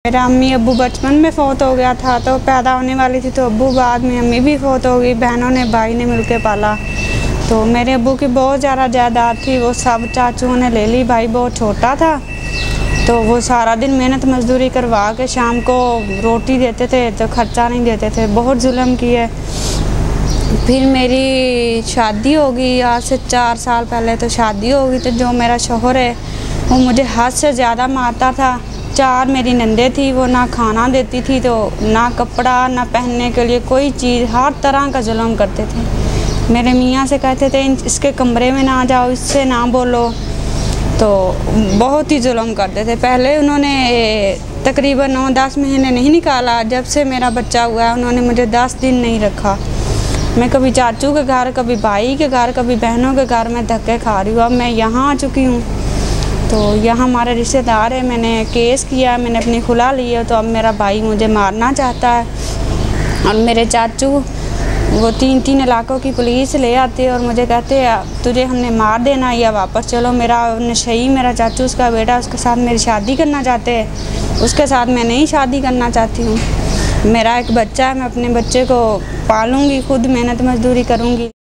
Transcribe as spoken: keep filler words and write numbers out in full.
मेरा अम्मी अब्बू बचपन में फ़ौत हो गया था, तो पैदा होने वाली थी तो अब्बू, बाद में अम्मी भी फ़ौत हो गई। बहनों ने भाई ने मिलकर पाला। तो मेरे अब्बू की बहुत ज़्यादा जायदाद थी, वो सब चाचुओं ने ले ली। भाई बहुत छोटा था, तो वो सारा दिन मेहनत मजदूरी करवा के शाम को रोटी देते थे, तो ख़र्चा नहीं देते थे। बहुत जुल्म किए। फिर मेरी शादी हो गई, आज से चार साल पहले तो शादी हो गई। तो जो मेरा शौहर है वो मुझे हद से ज़्यादा मारता था। चार मेरी नंदे थी, वो ना खाना देती थी, तो ना कपड़ा, ना पहनने के लिए कोई चीज़, हर तरह का जुल्म करते थे। मेरे मियाँ से कहते थे इसके कमरे में ना जाओ, इससे ना बोलो, तो बहुत ही जुल्म करते थे। पहले उन्होंने तकरीबन नौ दस महीने नहीं निकाला। जब से मेरा बच्चा हुआ है उन्होंने मुझे दस दिन नहीं रखा। मैं कभी चाचू के घर, कभी भाई के घर, कभी बहनों के घर में धक्के खा रही हूँ। अब मैं यहाँ आ चुकी हूँ, तो यहाँ हमारे रिश्तेदार है, मैंने केस किया, मैंने अपनी खुला ली है। तो अब मेरा भाई मुझे मारना चाहता है और मेरे चाचू वो तीन तीन इलाकों की पुलिस ले आते हैं और मुझे कहते हैं तुझे हमने मार देना या वापस चलो। मेरा नशई मेरा चाचू, उसका बेटा, उसके साथ मेरी शादी करना चाहते हैं, उसके साथ मैं नहीं शादी करना चाहती हूँ। मेरा एक बच्चा है, मैं अपने बच्चे को पालूँगी, खुद मेहनत मजदूरी करूँगी।